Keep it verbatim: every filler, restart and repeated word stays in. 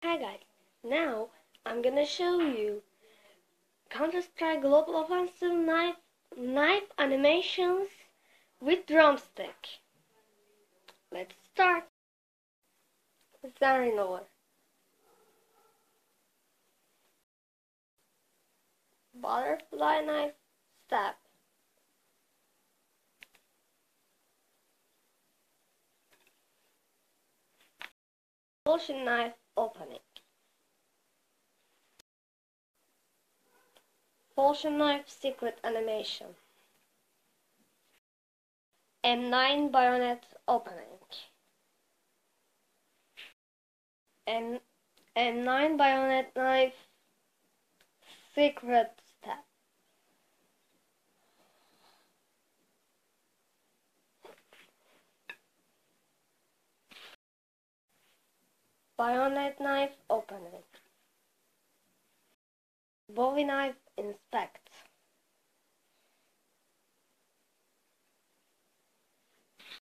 Hi guys, now I'm gonna show you Counter-Strike Global Offensive knife, knife animations with drumstick. Let's start. Starting over. Butterfly knife, stab. Potion knife, opening. Potion knife, secret animation. M nine bayonet, opening. M M9 bayonet knife, secret stab. Bayonet knife, opening. Bowie knife, inspect.